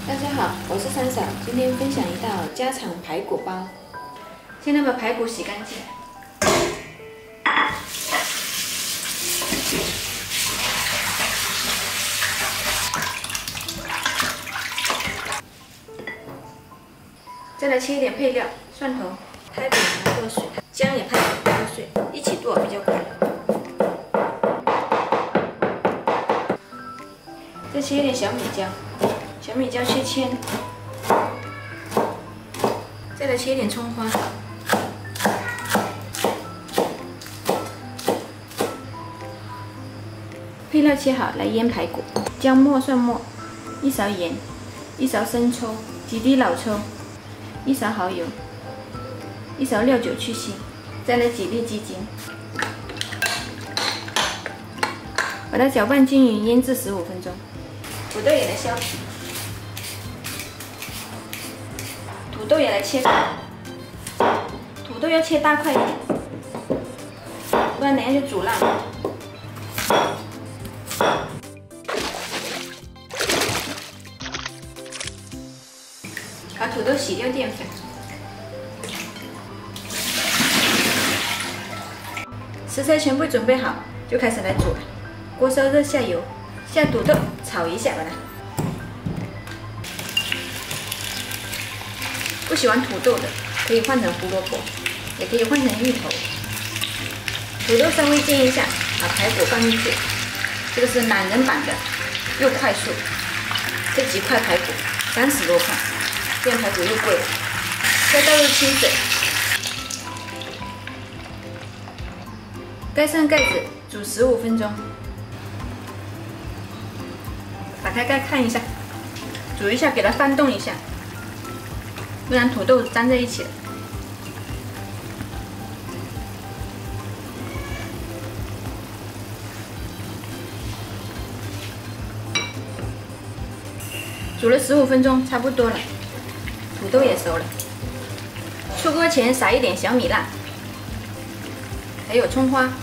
大家好，我是三嫂，今天分享一道家常排骨包。先把排骨洗干净，再来切一点配料，蒜头、拍扁然后剁碎，姜也拍扁剁碎，一起剁比较快。再切一点小米椒。 小米椒切签，再来切一点葱花，配料切好来腌排骨，姜末、蒜末，1勺盐，1勺生抽，几滴老抽，1勺蚝油，1勺料酒去腥，再来几粒鸡精，把它搅拌均匀，腌制15分钟。土豆也来削皮。 土豆也来切，土豆要切大块一点，不然等下就煮烂了。把土豆洗掉淀粉，食材全部准备好，就开始来煮了。锅烧热，下油，下土豆，炒一下把它。 不喜欢土豆的，可以换成胡萝卜，也可以换成芋头。土豆稍微煎一下，把排骨放进去。这个是懒人版的，又快速。这几块排骨30多块，这样排骨又贵了。再倒入清水，盖上盖子煮15分钟。打开盖看一下，煮一下，给它翻动一下。 不然土豆粘在一起了。煮了15分钟，差不多了，土豆也熟了。出锅前撒一点小米辣，还有葱花。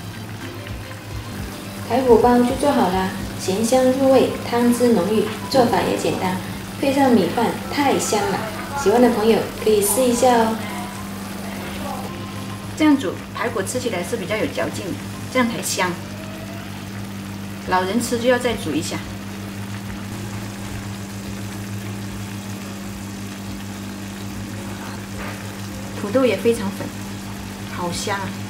排骨包就做好了，咸香入味，汤汁浓郁，做法也简单，配上米饭太香了。 喜欢的朋友可以试一下哦。这样煮排骨吃起来是比较有嚼劲的，这样才香。老人吃就要再煮一下。土豆也非常粉，好香啊！